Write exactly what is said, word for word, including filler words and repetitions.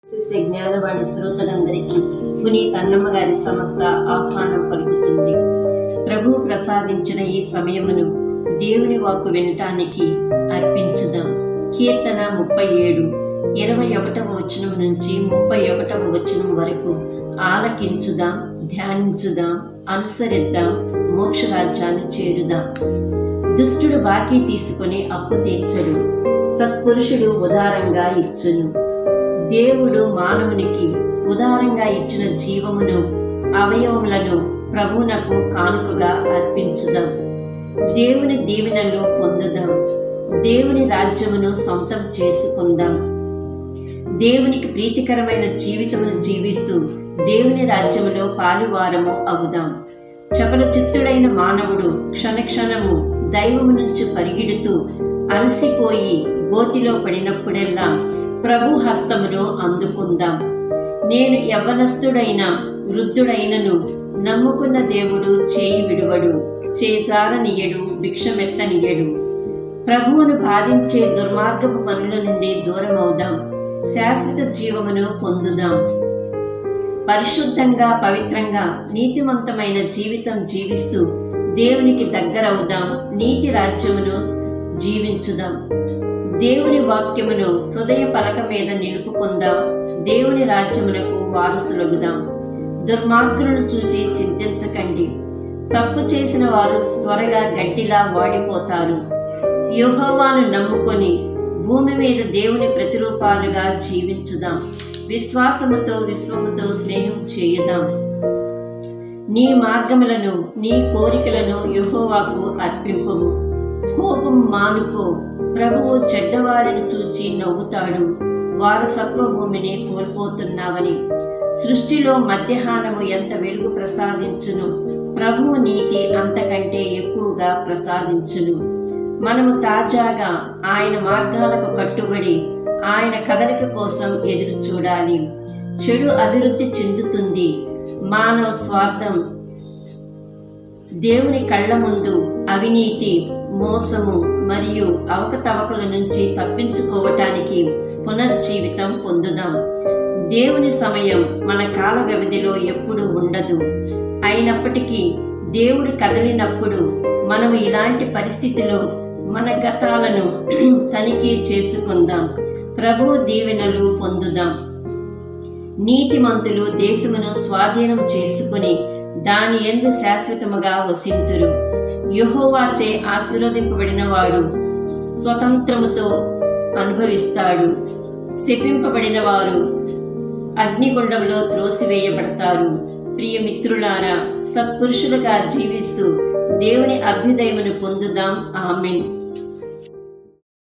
cssa Gnanavani శ్రోతలందరికీ పునీత అన్నమ్మ గారి సంస్థ ఆహ్వానం పలుకుతుంది. ప్రభు ప్రసాదించిన ఈ సమయమును దేవుని వాక్కు వినటానికి అర్పించుదాం. కీర్తన ముప్పై ఏడు ఇరవై ఒకటవ వచనం నుంచి ముప్పై ఒకటవ వచనం వరకు ఆలకించుదాం, ధ్యానించుదాం, అనుసరిద్దాం, మోక్షరాజ్యాన్ని చేరుదాం. దుష్టుడు బాకీ తీసుకుని అప్పు తీర్చడు, సత్పురుషుడు ఉదారంగా ఇచ్చును. దేవుడు మానవునికి ఉదారంగా ఇచ్చిన జీవమును అవయవములను ప్రభువునకు కానుకగా అర్పించుదాం. దేవుని దీవెనలు పొందుదాం, దేవుని రాజ్యమును సొంతం చేసుకుందాం. దేవునికి ప్రీతికరమైన జీవితమును జీవిస్తూ దేవుని రాజ్యములో పాలువారము అవుదాం. చపల చిత్తుడైన మానవుడు క్షణక్షణము దైవము నుంచి పరిగెడుతూ అలసిపోయి గోతిలో పడినప్పుడెల్లా ప్రభు హస్తమును అందుకుందాం. నేను యవ్వనస్తుడైన వృద్ధుడైనను నమ్ముకున్న దేవుడు చేయి విడువడు, చేజారనీయడు, భిక్షమెత్తనీయడు. ప్రభువును బాధించే దుర్మార్గపు పనుల నుండి దూరమవుదాం, శాశ్వత జీవమును పొందుదాం. పరిశుద్ధంగా, పవిత్రంగా, నీతివంతమైన జీవితం జీవిస్తూ దేవునికి దగ్గరవుదాం, నీతి రాజ్యమును జీవించుదాం. దేవుని వాక్యమును హృదయ పలక మీద నిలుపుకుందాం, దేవుని రాజ్యమునకు వారసులగుదాం. దుర్మార్గులను చూచి చింతించకండి, తప్పు చేసిన వారు త్వరగా గడ్డిలా వాడిపోతారు. యెహోవాను నమ్ముకొని భూమి మీద దేవుని ప్రతిరూపాలుగా జీవించుదాం. విశ్వాసముతో విశ్వముతో స్నేహం చేయుదాం. నీ మార్గములను, నీ కోరికలను యెహోవాకు అర్పింపుము. కోపం మానుకో, ప్రభువు చెడ్డవారిని చూచి నవ్వుతాడు. వారసత్వ భూమిని కోల్పోతున్నావని. సృష్టిలో మధ్యాహ్నము ఎంత వెలుగు ప్రసాదించును, ప్రభువు నీతి అంతకంటే ఎక్కువగా ప్రసాదించును. మనము తాజాగా ఆయన మార్గాలకు కట్టుబడి ఆయన కదలిక కోసం ఎదురు చూడాలి. చెడు అభివృద్ధి చెందుతుంది. మానవ స్వార్థం దేవుని కళ్ళ ముందు అవినీతి, మోసము మరియు అవకతవకల నుంచి తప్పించుకోవటానికి పునర్జీవితం పొందుదాం. దేవుని సమయం మన కాల వ్యవధిలో ఎప్పుడు ఉండదు. అయినప్పటికీ దేవుడు కదిలినప్పుడు మనం ఇలాంటి పరిస్థితిలో మన గతాలను తనిఖీ చేసుకుందాం. ప్రభువు దీవెనలు పొందుదాం. నీతిమంతులు దేశమును స్వాధీనం చేసుకుని దాని యందు శాశ్వతముగా వసింతురు. యెహోవాచే ఆశీర్వదింపబడిన వాడు స్వతంత్రముతో అనుభవిస్తాడు. శపింపబడిన వారు అగ్నిగుండంలో త్రోసివేయబడతారు. ప్రియమిత్రులారా, సత్పురుషులుగా జీవిస్తూ దేవుని అభ్యుదయమును పొందుదాం. ఆమేన్.